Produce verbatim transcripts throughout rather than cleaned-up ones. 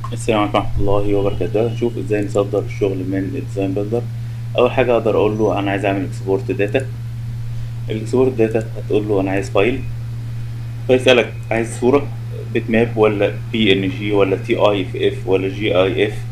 السلام عليكم ورحمة الله وبركاته. هنشوف ازاي نصدر الشغل من الديزاين بيلدر. اول حاجة اقدر اقول له انا عايز اعمل اكسبورت داتا. الاكسبورت داتا هتقول له انا عايز فايل، فيسألك عايز صورة بيت ماب ولا بي ان جي ولا تي اي اف اف ولا جي اي اف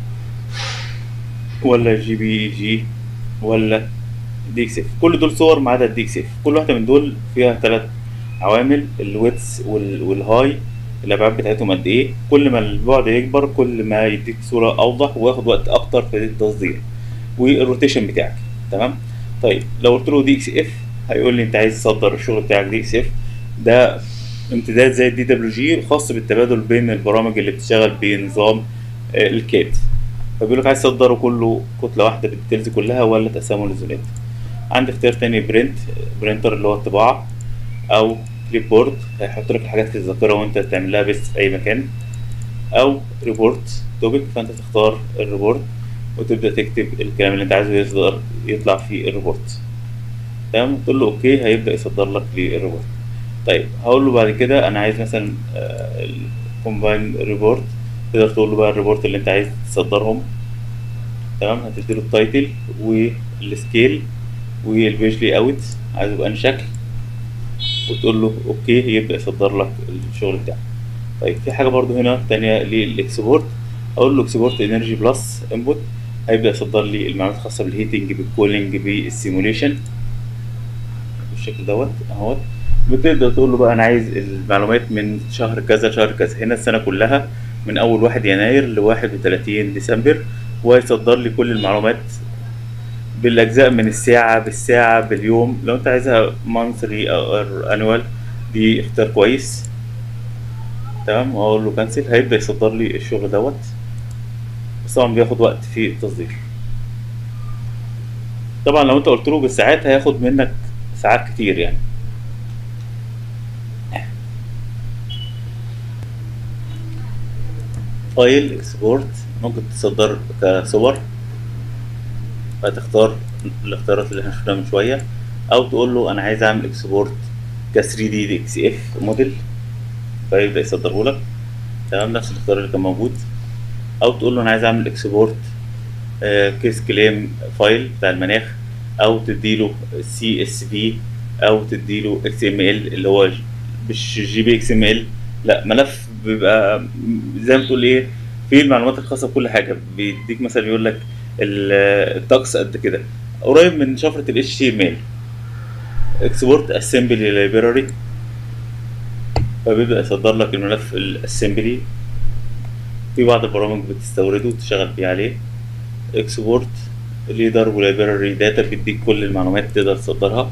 ولا جي بي جي ولا دي اكس اف. كل دول صور ما عدا الدي اكس اف. كل واحدة من دول فيها ثلاث عوامل: الويدث والهاي، الابعاد بتاعتهم قد ايه. كل ما البعد يكبر كل ما يديك صورة اوضح وياخد وقت اكتر في التصدير، والروتيشن بتاعك. تمام. طيب لو قلت له دي اكس اف هيقول لي انت عايز تصدر الشغل بتاعك دي اكس اف. ده امتداد زي الدي دبليو جي خاص بالتبادل بين البرامج اللي بتشتغل بنظام آه، الكاد. فبيقول لك عايز تصدره كله كتله واحده بالديتيلز كلها ولا تقسمه لزونات. عندي اختيار تاني: برنت، برينتر اللي هو الطباعه، او كليب بورد هيحط لك الحاجات في الذاكره وانت تعملها بس في اي مكان، او ريبورت توبيك فانت تختار الريبورت وتبدا تكتب الكلام اللي انت عايزه يصدر يطلع في الريبورت. تمام. تقول له اوكي هيبدا يصدر لك للريبورت. طيب هقول له بعد كده انا عايز مثلا الكومباين ريبورت. تقدر تقول له بقى الريبورت اللي انت عايز تصدرهم. تمام. هتديله التايتل والسكيل والبيج لي اوت عايزه بأنهي شكل، وتقول له اوكي يبدا يصدر لك الشغل بتاعك. طيب في حاجه برضو هنا تانية للاكسبورت. اقول له اكسبورت انرجي بلس انبوت، هيبدا يصدر لي المعلومات الخاصه بالهيتنج بالكولينج بالسيموليشن بالشكل دوت اهوت. بتقدر تقول له بقى انا عايز المعلومات من شهر كذا شهر كذا، هنا السنه كلها من اول واحد يناير لواحد وتلاتين ديسمبر، وهيصدر لي كل المعلومات بالاجزاء من الساعه بالساعه باليوم. لو انت عايزها مانثلي او انوال دي اختيار كويس. تمام. واقول له كانسل هيبدا يصدر لي الشغل دوت، بس طبعا بياخد وقت في التصدير. طبعا لو انت قلت له بالساعات هياخد منك ساعات كتير يعني. فايل اكسبورت ممكن تصدر كصور، فتختار الاختيارات اللي احنا شفناها من شويه، او تقول له انا عايز اعمل اكسبورت ك ثري دي دي اكس اف موديل فيبدا يصدره لك. تمام. نفس الاختيار اللي كان موجود. او تقول له انا عايز اعمل اكسبورت كيس كليم فايل بتاع المناخ، او تديله سي اس في، او تديله اكس ام ال اللي هو ج- مش جي بي اكس ام ال، لا ملف بيبقى زي ما تقول ايه فيه المعلومات الخاصه بكل حاجه. بيديك مثلا يقول لك ال- الطقس قد كده، قريب من شفره ال اتش تي ام ال. اكسبورت اسمبلي لايبراري، فبيبدا يصدر لك الملف الاسمبلي. في بعض البرامج بتستورده وتشتغل بيه عليه. اكسبورت ليدر ولايبراري داتا بيديك كل المعلومات تقدر تصدرها.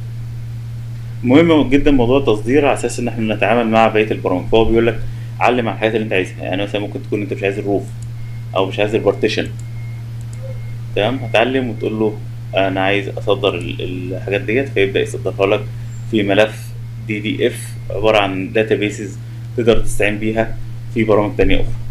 مهم جدا موضوع التصدير على اساس ان احنا نتعامل مع بقيه البرامج. فهو بيقول لك علم على الحاجات اللي انت عايزها. يعني مثلا ممكن تكون انت مش عايز الروف او مش عايز البارتيشن. تمام. هتعلم وتقول له انا عايز اصدر ال- الحاجات ديت فيبدا يصدرها لك في ملف دي دي اف عباره عن داتا بيسز تقدر تستعين بيها في برامج تانية اخرى.